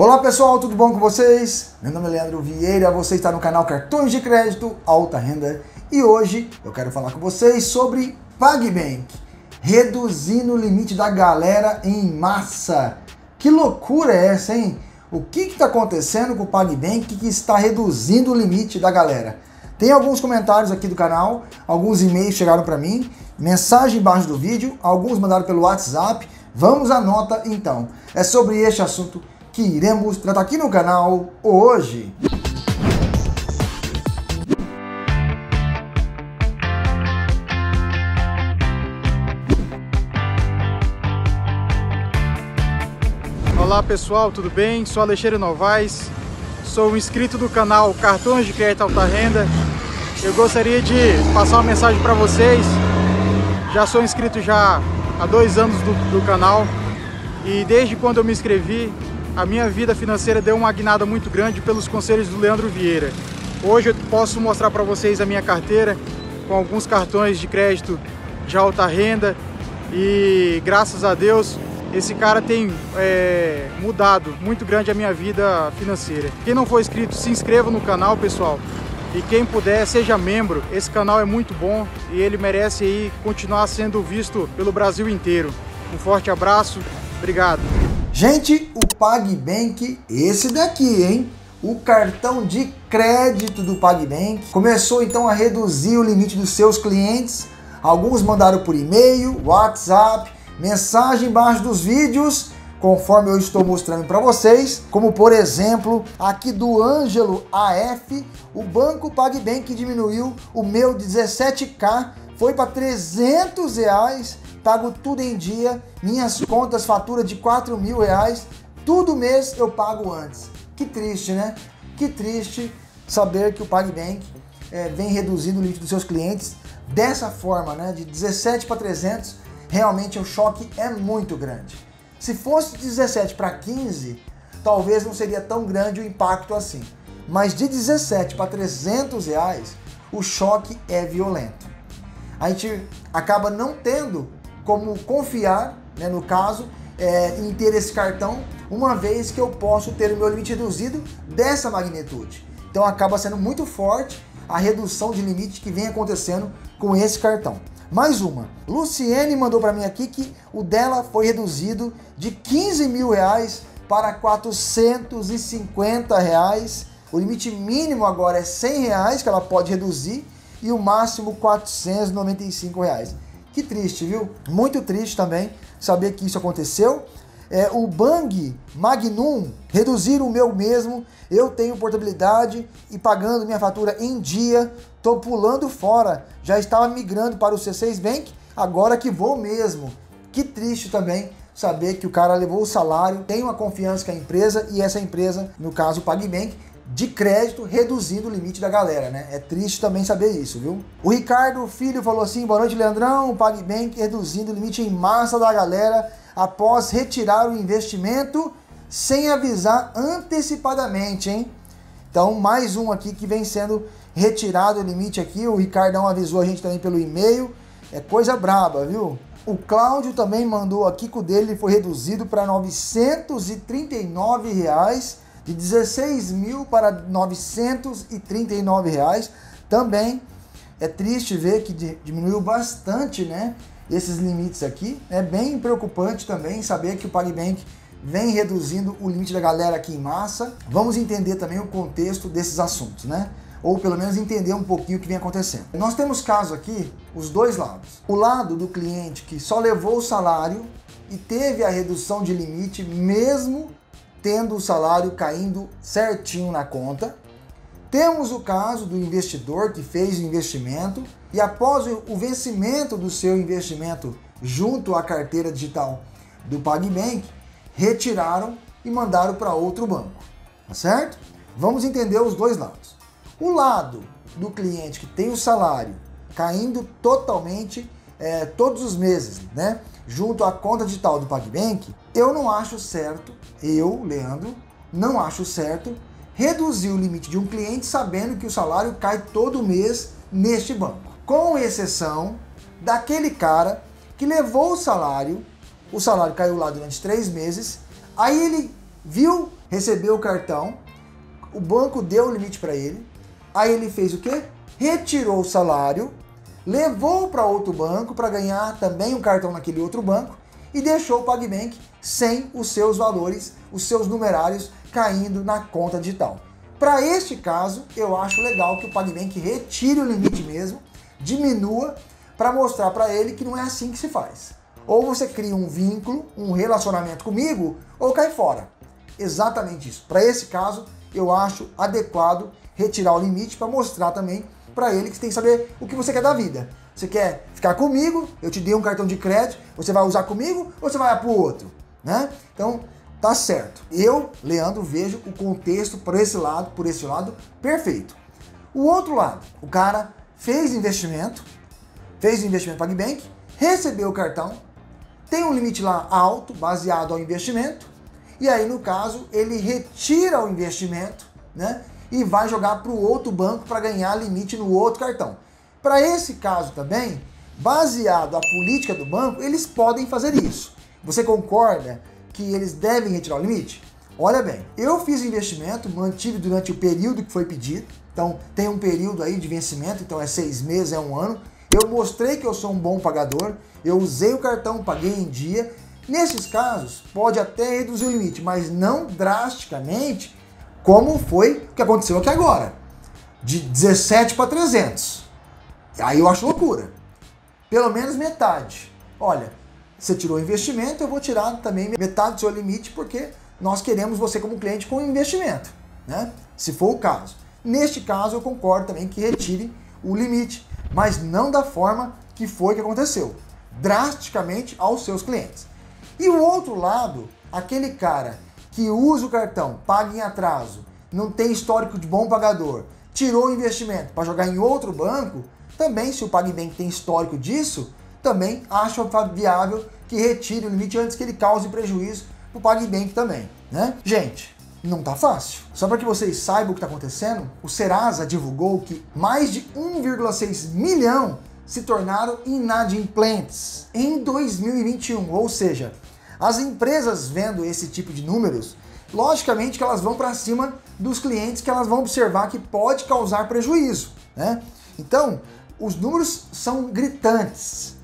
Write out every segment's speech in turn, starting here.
Olá pessoal, tudo bom com vocês? Meu nome é Leandro Vieira, você está no canal Cartões de Crédito Alta Renda e hoje eu quero falar com vocês sobre PagBank, reduzindo o limite da galera em massa. Que loucura é essa, hein? O que está acontecendo com o PagBank que está reduzindo o limite da galera? Tem alguns comentários aqui do canal, alguns e-mails chegaram para mim, mensagem embaixo do vídeo, alguns mandaram pelo WhatsApp. Vamos à nota então. É sobre este assunto que iremos tratar aqui no canal hoje. Olá pessoal, tudo bem? Sou Alexandre Novaes, sou um inscrito do canal Cartões de Crédito Alta Renda. Eu gostaria de passar uma mensagem para vocês. Já sou inscrito já há 2 anos do canal e desde quando eu me inscrevi, a minha vida financeira deu uma guinada muito grande pelos conselhos do Leandro Vieira. Hoje eu posso mostrar para vocês a minha carteira com alguns cartões de crédito de alta renda e graças a Deus esse cara tem mudado muito grande a minha vida financeira. Quem não for inscrito, se inscreva no canal, pessoal. E quem puder, seja membro. Esse canal é muito bom e ele merece aí continuar sendo visto pelo Brasil inteiro. Um forte abraço, obrigado. Gente, o PagBank, esse daqui, hein? O cartão de crédito do PagBank começou então a reduzir o limite dos seus clientes. Alguns mandaram por e-mail, WhatsApp, mensagem embaixo dos vídeos, conforme eu estou mostrando para vocês. Como por exemplo, aqui do Ângelo AF, o banco PagBank diminuiu o meu de 17k, foi para R$300, pago tudo em dia, minhas contas, fatura de R$4.000, tudo mês eu pago antes. Que triste, né? Que triste saber que o PagBank vem reduzindo o limite dos seus clientes dessa forma, né? De 17 para 300, realmente o choque é muito grande. Se fosse de 17 para 15, talvez não seria tão grande o impacto assim. Mas de 17 para R$300, o choque é violento. A gente acaba não tendo como confiar, né, no caso, em ter esse cartão, uma vez que eu posso ter o meu limite reduzido dessa magnitude. Então acaba sendo muito forte a redução de limite que vem acontecendo com esse cartão. Mais uma, Luciene mandou para mim aqui que o dela foi reduzido de R$15.000 para R$450. O limite mínimo agora é R$100 que ela pode reduzir e o máximo R$495. Que triste, viu? Muito triste também saber que isso aconteceu. O Bang Magnum reduziram o meu mesmo. Eu tenho portabilidade e pagando minha fatura em dia. Tô pulando fora. Já estava migrando para o C6 Bank, agora que vou mesmo. Que triste também saber que o cara levou o salário, tem uma confiança com a empresa e essa empresa, no caso o PagBank, de crédito, reduzindo o limite da galera, né? É triste também saber isso, viu? O Ricardo Filho falou assim: boa noite, Leandrão. O PagBank reduzindo o limite em massa da galera após retirar o investimento sem avisar antecipadamente, hein? Então, mais um aqui que vem sendo retirado o limite aqui. O Ricardão avisou a gente também pelo e-mail. É coisa braba, viu? O Cláudio também mandou aqui que o dele foi reduzido para R$939, de 16.000 para R$939. Também é triste ver que diminuiu bastante, né, esses limites aqui. É bem preocupante também saber que o PagBank vem reduzindo o limite da galera aqui em massa. Vamos entender também o contexto desses assuntos, né? Ou pelo menos entender um pouquinho o que vem acontecendo. Nós temos caso aqui, os dois lados. O lado do cliente que só levou o salário e teve a redução de limite mesmo tendo o salário caindo certinho na conta. Temos o caso do investidor que fez o investimento e após o vencimento do seu investimento junto à carteira digital do PagBank, retiraram e mandaram para outro banco, tá certo? Vamos entender os dois lados. O lado do cliente que tem o salário caindo totalmente todos os meses, né, junto à conta digital do PagBank, eu não acho certo, eu, Leandro, não acho certo reduzir o limite de um cliente sabendo que o salário cai todo mês neste banco. Com exceção daquele cara que levou o salário caiu lá durante 3 meses, aí ele viu recebeu o cartão, o banco deu o limite para ele, aí ele fez o quê? Retirou o salário, levou para outro banco para ganhar também um cartão naquele outro banco e deixou o PagBank sem os seus valores, os seus numerários caindo na conta digital. Para este caso, eu acho legal que o PagBank retire o limite mesmo, diminua, para mostrar para ele que não é assim que se faz. Ou você cria um vínculo, um relacionamento comigo, ou cai fora. Exatamente isso. Para esse caso, eu acho adequado retirar o limite para mostrar também para ele que você tem que saber o que você quer da vida. Você quer ficar comigo, eu te dei um cartão de crédito, você vai usar comigo ou você vai para o outro? Né? Então, tá certo. Eu, Leandro, vejo o contexto por esse lado, perfeito. O outro lado, o cara fez investimento no PagBank, recebeu o cartão, tem um limite lá alto, baseado ao investimento, e aí, no caso, ele retira o investimento, né, e vai jogar para o outro banco para ganhar limite no outro cartão. Para esse caso também, baseado à política do banco, eles podem fazer isso. Você concorda que eles devem retirar o limite? Olha bem, eu fiz investimento, mantive durante o período que foi pedido, então tem um período aí de vencimento, então é 6 meses, é 1 ano. Eu mostrei que eu sou um bom pagador, eu usei o cartão, paguei em dia. Nesses casos, pode até reduzir o limite, mas não drasticamente, como foi o que aconteceu aqui agora, de 17 para 300. Aí eu acho loucura. Pelo menos metade. Olha, você tirou o investimento, eu vou tirar também metade do seu limite, porque nós queremos você como cliente com investimento, né? Se for o caso. Neste caso, eu concordo também que retire o limite, mas não da forma que foi que aconteceu, drasticamente aos seus clientes. E o outro lado, aquele cara que usa o cartão, paga em atraso, não tem histórico de bom pagador, tirou o investimento para jogar em outro banco, também, se o PagBank tem histórico disso, também acho viável que retire o limite antes que ele cause prejuízo para o PagBank também, né? Gente, não tá fácil. Só para que vocês saibam o que está acontecendo, o Serasa divulgou que mais de 1,6 milhão se tornaram inadimplentes em 2021, ou seja, as empresas vendo esse tipo de números, logicamente que elas vão para cima dos clientes que elas vão observar que pode causar prejuízo, né? Então, os números são gritantes.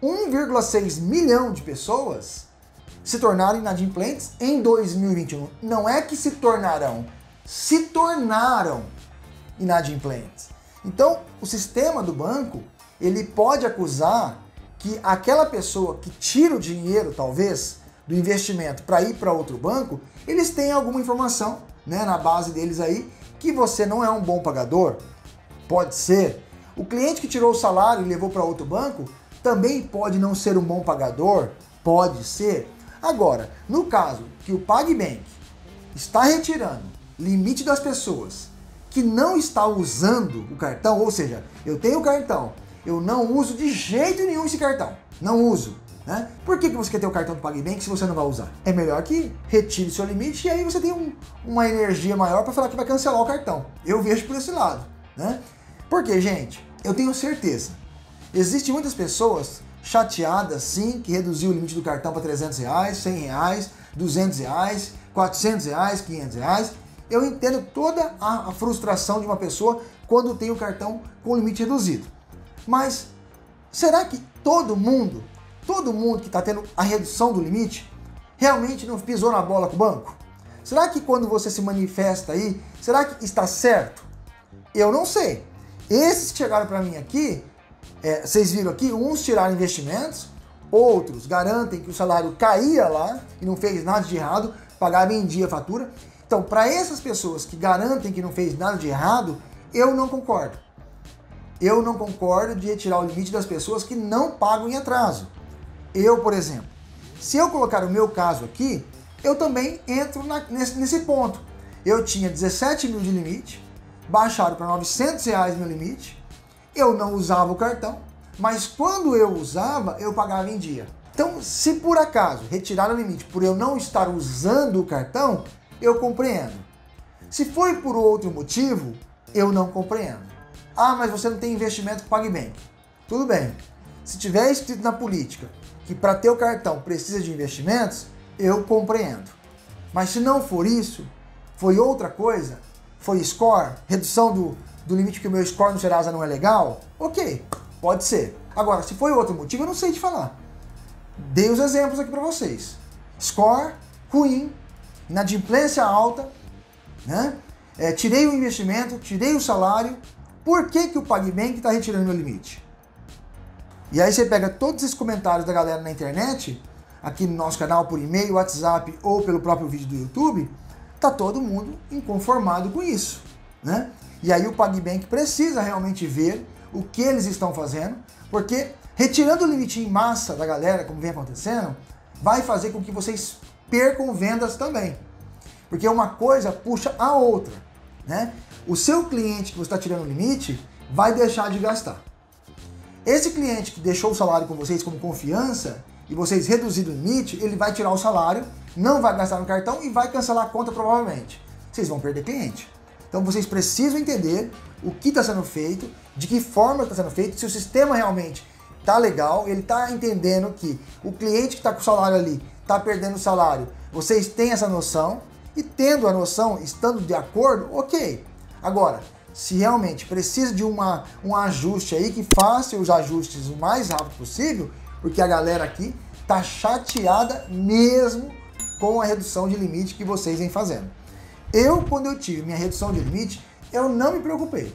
1,6 milhão de pessoas se tornaram inadimplentes em 2021. Não é que se tornarão, se tornaram inadimplentes. Então, o sistema do banco, ele pode acusar que aquela pessoa que tira o dinheiro, talvez, do investimento para ir para outro banco, eles têm alguma informação, né, na base deles aí, que você não é um bom pagador. Pode ser. O cliente que tirou o salário e levou para outro banco também pode não ser um bom pagador, pode ser. Agora, no caso que o PagBank está retirando limite das pessoas que não está usando o cartão, ou seja, eu tenho o cartão, eu não uso de jeito nenhum esse cartão, não uso, né? Por que você quer ter o cartão do PagBank se você não vai usar? É melhor que retire seu limite e aí você tem uma energia maior para falar que vai cancelar o cartão. Eu vejo por esse lado, né? Porque, gente, eu tenho certeza, existem muitas pessoas chateadas, sim, que reduziu o limite do cartão para R$300, R$100, R$200, R$400, R$500. Eu entendo toda a frustração de uma pessoa quando tem o cartão com limite reduzido. Mas será que todo mundo que está tendo a redução do limite, realmente não pisou na bola com o banco? Será que quando você se manifesta aí, será que está certo? Eu não sei. Esses que chegaram para mim aqui, vocês viram aqui, uns tiraram investimentos, outros garantem que o salário caía lá e não fez nada de errado, pagava em dia a fatura. Então, para essas pessoas que garantem que não fez nada de errado, eu não concordo. Eu não concordo de retirar o limite das pessoas que não pagam em atraso. Eu, por exemplo, se eu colocar o meu caso aqui, eu também entro nesse ponto. Eu tinha 17 mil de limite, baixaram para R$900 meu limite, eu não usava o cartão, mas quando eu usava, eu pagava em dia. Então, se por acaso retiraram o limite por eu não estar usando o cartão, eu compreendo. Se foi por outro motivo, eu não compreendo. Ah, mas você não tem investimento com o PagBank. Tudo bem. Se tiver escrito na política que para ter o cartão precisa de investimentos, eu compreendo. Mas se não for isso, Foi outra coisa? Foi score? Redução do limite porque o meu score no Serasa não é legal? Ok, pode ser. Agora, se foi outro motivo, eu não sei te falar. Dei os exemplos aqui para vocês. Score ruim, inadimplência alta, né? Tirei o investimento, tirei o salário. Por que que o PagBank está retirando meu limite? E aí você pega todos esses comentários da galera na internet, aqui no nosso canal, por e-mail, WhatsApp ou pelo próprio vídeo do YouTube, tá todo mundo inconformado com isso, né? E aí o PagBank precisa realmente ver o que eles estão fazendo, porque retirando o limite em massa da galera, como vem acontecendo, vai fazer com que vocês percam vendas também. Porque uma coisa puxa a outra, né? O seu cliente que você está tirando o limite vai deixar de gastar. Esse cliente que deixou o salário com vocês como confiança e vocês reduziram o limite, ele vai tirar o salário, não vai gastar no cartão e vai cancelar a conta provavelmente. Vocês vão perder cliente. Então vocês precisam entender o que está sendo feito, de que forma está sendo feito, se o sistema realmente está legal, ele está entendendo que o cliente que está com o salário ali está perdendo o salário. Vocês têm essa noção e tendo a noção, estando de acordo, ok. Agora, se realmente precisa de um ajuste aí, que faça os ajustes o mais rápido possível, porque a galera aqui tá chateada mesmo com a redução de limite que vocês vêm fazendo. Quando eu tive minha redução de limite, eu não me preocupei.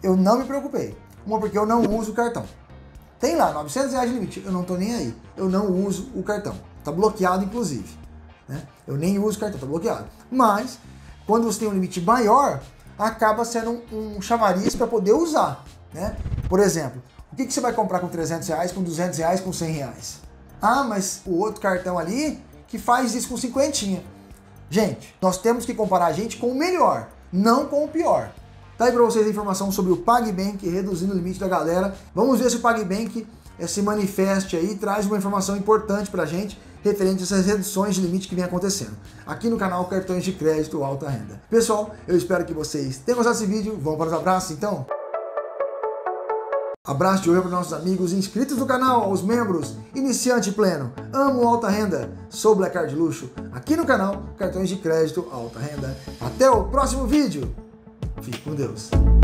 Uma, porque eu não uso o cartão. Tem lá, R$900 de limite, eu não tô nem aí. Eu não uso o cartão. Tá bloqueado, inclusive, né? Eu nem uso o cartão, tá bloqueado. Mas, quando você tem um limite maior, acaba sendo um chamariz para poder usar, né? Por exemplo, o que você vai comprar com R$300, com R$200, com R$100? Ah, mas o outro cartão ali que faz isso com 50. Gente, nós temos que comparar a gente com o melhor, não com o pior. Tá aí para vocês a informação sobre o PagBank reduzindo o limite da galera. Vamos ver se o PagBank se manifeste aí e traz uma informação importante pra gente referente a essas reduções de limite que vem acontecendo aqui no canal Cartões de Crédito Alta Renda. Pessoal, eu espero que vocês tenham gostado desse vídeo. Vamos para os abraços, então? Abraço de hoje para os nossos amigos inscritos do canal, aos membros, iniciante pleno, amo alta renda, sou Black Card Luxo, aqui no canal Cartões de Crédito Alta Renda. Até o próximo vídeo. Fique com Deus.